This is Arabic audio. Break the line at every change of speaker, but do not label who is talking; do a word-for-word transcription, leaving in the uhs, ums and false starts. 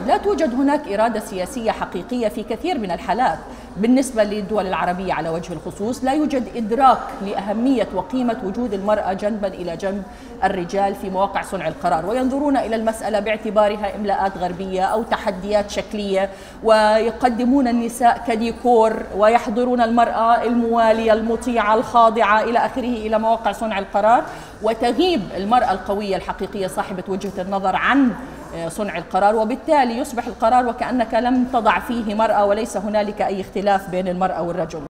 لا توجد هناك إرادة سياسية حقيقية في كثير من الحالات. بالنسبة للدول العربية على وجه الخصوص لا يوجد إدراك لأهمية وقيمة وجود المرأة جنبا إلى جنب الرجال في مواقع صنع القرار، وينظرون إلى المسألة باعتبارها إملاءات غربية أو تحديات شكلية، ويقدمون النساء كديكور ويحضرون المرأة الموالية المطيعة الخاضعة إلى آخره إلى مواقع صنع القرار، وتغيب المرأة القوية الحقيقية صاحبة وجهة النظر عن صنع القرار، وبالتالي يصبح القرار وكأنك لم تضع فيه مرأة وليس هنالك أي اختلاف بين المرأة والرجل.